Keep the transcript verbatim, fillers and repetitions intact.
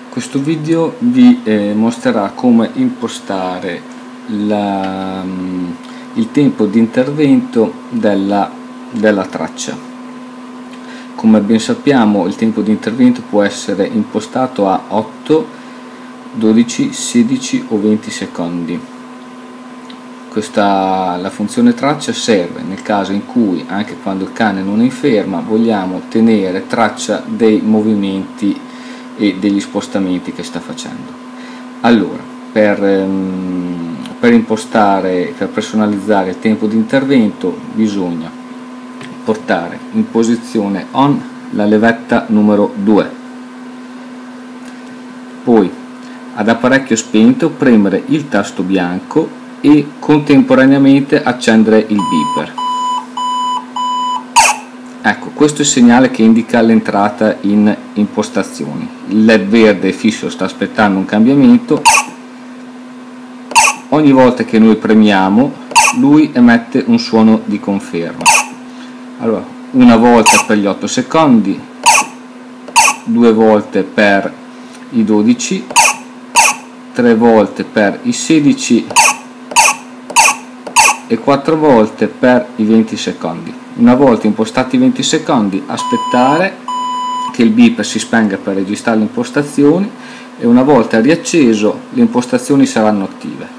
Questo video vi eh, mostrerà come impostare la, um, il tempo di intervento della, della traccia. Come ben sappiamo, il tempo di intervento può essere impostato a otto, dodici, sedici o venti secondi. Questa, la funzione traccia serve nel caso in cui, anche quando il cane non è in ferma, vogliamo tenere traccia dei movimenti e degli spostamenti che sta facendo. Allora, per, ehm, per impostare, per personalizzare il tempo di intervento bisogna portare in posizione on la levetta numero due, poi ad apparecchio spento premere il tasto bianco e contemporaneamente accendere il beeper. Ecco, questo è il segnale che indica l'entrata in impostazioni. Il led verde fisso sta aspettando un cambiamento. Ogni volta che noi premiamo, lui emette un suono di conferma. Allora, una volta per gli otto secondi, due volte per i dodici, tre volte per i sedici e quattro volte per i venti secondi. Una volta impostati i venti secondi, aspettare che il beeper si spenga per registrare le impostazioni e una volta riacceso le impostazioni saranno attive.